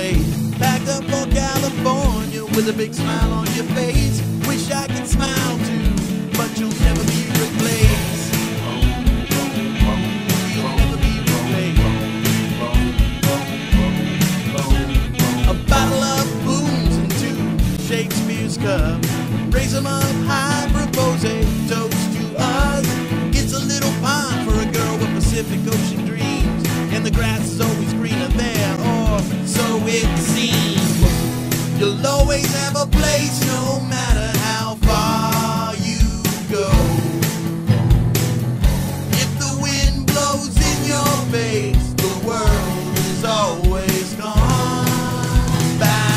place. Packed up for California with a big smile on your face. Wish I could smile too, but you'll never be replaced. You'll never be replaced. A bottle of Boone's and two Shakespeare's cups. Raise 'em up high, propose a toast to us. It's a little pond for a girl with Pacific Ocean dreams, and the grass is always greener there, or so it seems. You'll always have a place no matter how far you go. If the wind blows in your face, the world is always gone back.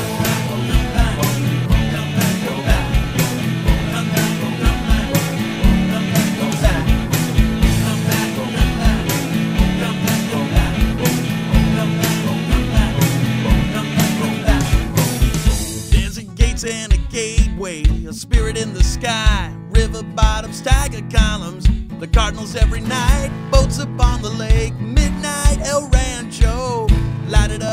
And a gateway, a spirit in the sky, river bottoms, tiger columns, the cardinals every night, boats upon the lake, midnight El Rancho, light it up.